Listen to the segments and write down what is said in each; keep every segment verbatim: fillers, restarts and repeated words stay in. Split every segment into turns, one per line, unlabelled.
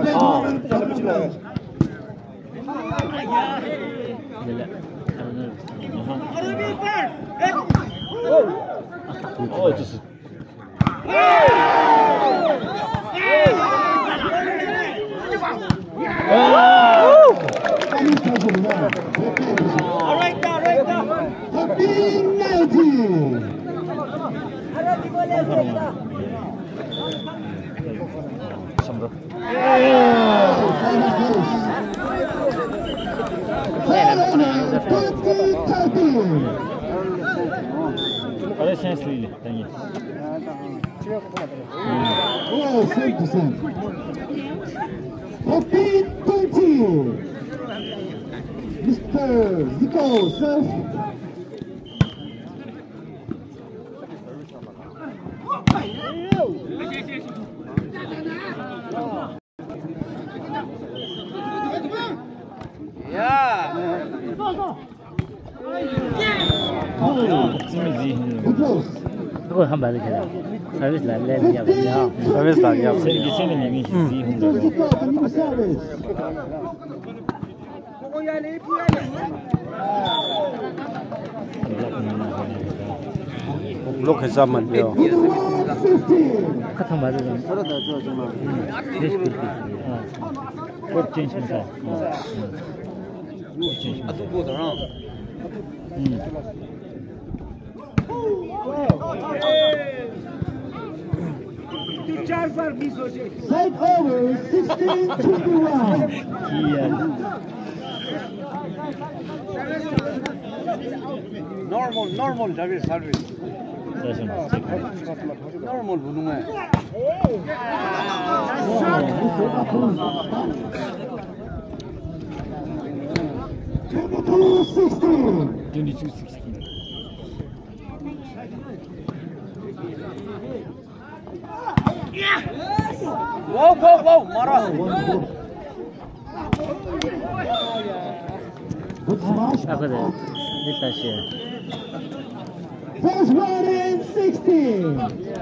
哦，这是。Olha essa trilha, tem aí.
Oh, cem por cento. fourteen twenty. mister Zico, serve.
Yeah.
Thôi không phải là cái nào, service là lên nhập nhau, service là nhập, service là mình gì không được.
Lúc hay sao mình được?
Khách không phải rồi. This will be. What change me that? What change me that?
Side over, sixteen twenty-one.
Normal, normal service, service. Normal volume.
twenty-two sixteen.
twenty-two sixteen.
Whoa, whoa, whoa, Mara.
Good smash.
Apa tu? Kita share.
First one and sixteen.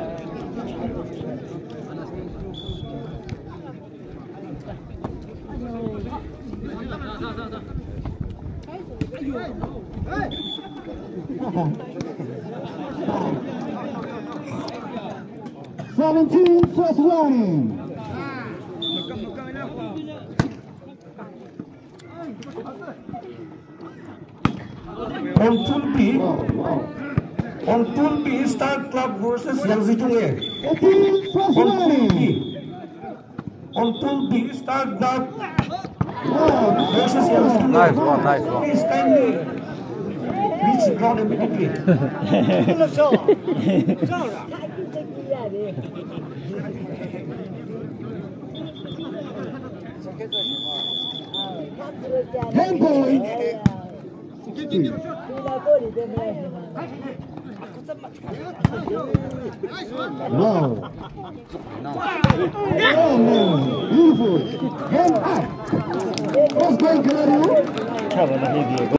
Seventeen plus one.
On Tool B, on Tool B, Star Club versus Yang Zijunge.
eighteen plus
On Tool
one.
B, on Tool B, Star Club versus Yang Zijunge.
Nice one, nice one.
Please kindly reach the ground immediately.
Ten point. Wow. Oh man, beautiful. Hand up. Let's go, Gary.